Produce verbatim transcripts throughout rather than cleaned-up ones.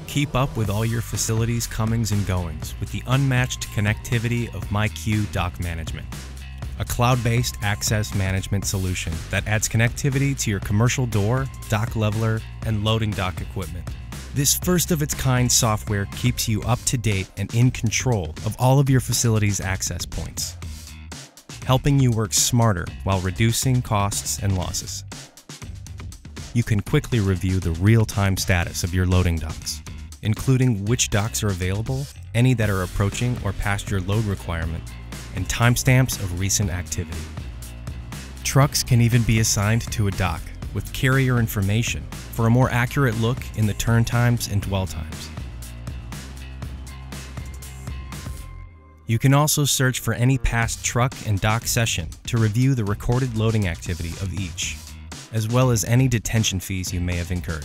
Keep up with all your facility's comings and goings with the unmatched connectivity of MyQ Dock Management, a cloud-based access management solution that adds connectivity to your commercial door, dock leveler, and loading dock equipment. This first-of-its-kind software keeps you up to date and in control of all of your facility's access points, helping you work smarter while reducing costs and losses. You can quickly review the real-time status of your loading docks, including which docks are available, any that are approaching or past your load requirement, and timestamps of recent activity. Trucks can even be assigned to a dock with carrier information for a more accurate look in the turn times and dwell times. You can also search for any past truck and dock session to review the recorded loading activity of each, as well as any detention fees you may have incurred.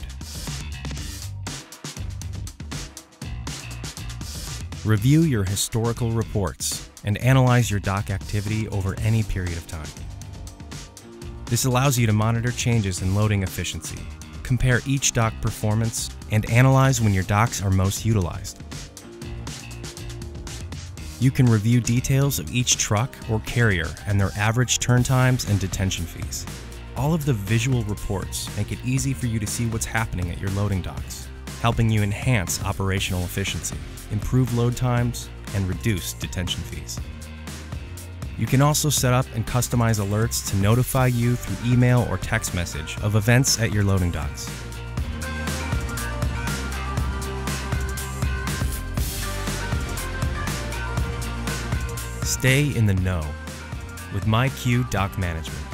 Review your historical reports and analyze your dock activity over any period of time. This allows you to monitor changes in loading efficiency, compare each dock performance, and analyze when your docks are most utilized. You can review details of each truck or carrier and their average turn times and detention fees. All of the visual reports make it easy for you to see what's happening at your loading docks, helping you enhance operational efficiency, improve load times, and reduce detention fees. You can also set up and customize alerts to notify you through email or text message of events at your loading docks. Stay in the know with MyQ Dock Management.